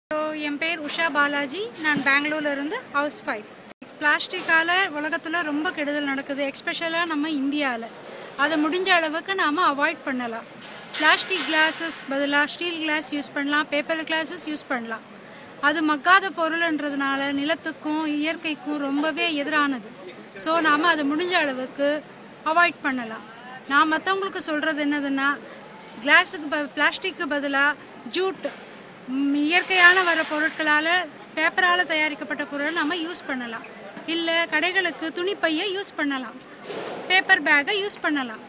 என் பேர் உஷா பாலாஜி. நான் பெங்களூர்ல இருந்து ஹவுஸ் ஒய்ஃப். பிளாஸ்டிக்கால உலகத்தில் ரொம்ப கெடுதல் நடக்குது, எஸ்பெஷலாக நம்ம இந்தியாவில். அதை முடிஞ்ச அளவுக்கு நாம் அவாய்ட் பண்ணலாம். பிளாஸ்டிக் கிளாஸஸ் பதிலாக ஸ்டீல் கிளாஸ் யூஸ் பண்ணலாம், பேப்பர் கிளாஸஸ் யூஸ் பண்ணலாம். அது மக்காத பொருள்ன்றதுனால நிலத்துக்கும் இயற்கைக்கும் ரொம்பவே எதிரானது. ஸோ நாம் அதை முடிஞ்ச அளவுக்கு அவாய்ட் பண்ணலாம். நான் மற்றவங்களுக்கு சொல்கிறது என்னதுன்னா, பிளாஸ்டிக்கு பதிலாக ஜூட், இயற்கையான வர பொருட்களால், பேப்பரால் தயாரிக்கப்பட்ட பொருளை நம்ம யூஸ் பண்ணலாம். இல்லை கடைகளுக்கு துணிப்பையை யூஸ் பண்ணலாம், பேப்பர் பேக்கை யூஸ் பண்ணலாம்.